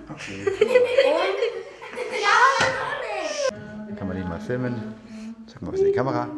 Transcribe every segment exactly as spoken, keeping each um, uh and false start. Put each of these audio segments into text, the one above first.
Okay. Kann man ihn mal filmen? Sag mal was in die Kamera.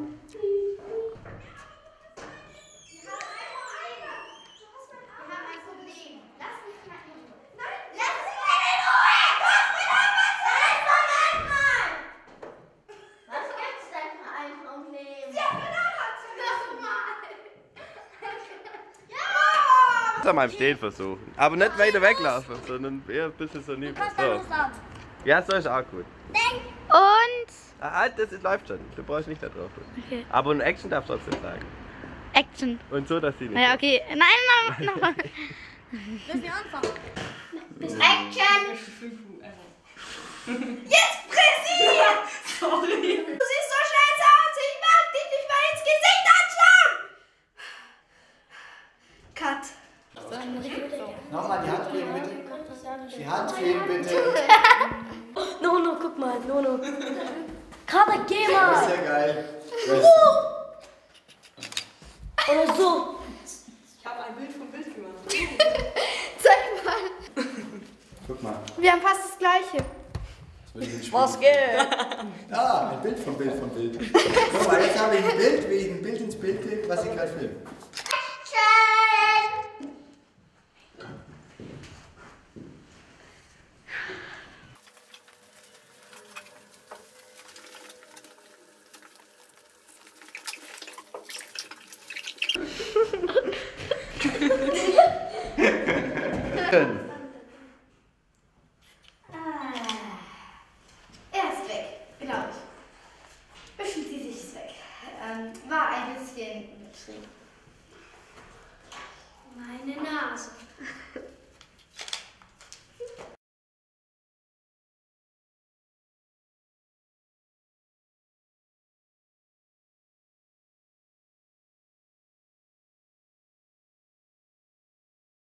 Am mal im Stehen versuchen. Aber nicht weiter weglaufen, sondern eher ein bisschen so neben. So. Ja, so ist auch gut. Und Ah, halt, das läuft schon. Du brauchst nicht da drauf. okay. Aber ein Action darfst du trotzdem sagen. Action. Und so, dass sie nicht. Ja, okay. Nein, nochmal. Müssen wir anfangen? Action! Jetzt pressiert! Sorry. Du siehst so scheiße aus! Ich mag dich nicht mal ins Gesicht anschauen! Cut. Nochmal die Hand geben, bitte. Die Hand geben, bitte. Nono, guck mal, Nono. Kader, geh Das mal! ist ja geil. Oder so. Ich habe ein Bild vom Bild gemacht. Zeig mal. Guck mal. Wir haben fast das Gleiche. Was geht? Ah, ein Bild vom Bild vom Bild. Guck mal, jetzt habe ich ein Bild, wie ich ein Bild ins Bild kriege, was ich gerade filme. Er ist weg, glaube ich. Wischen Sie sich es weg. Ähm, war ein bisschen übertrieben. Meine Nase.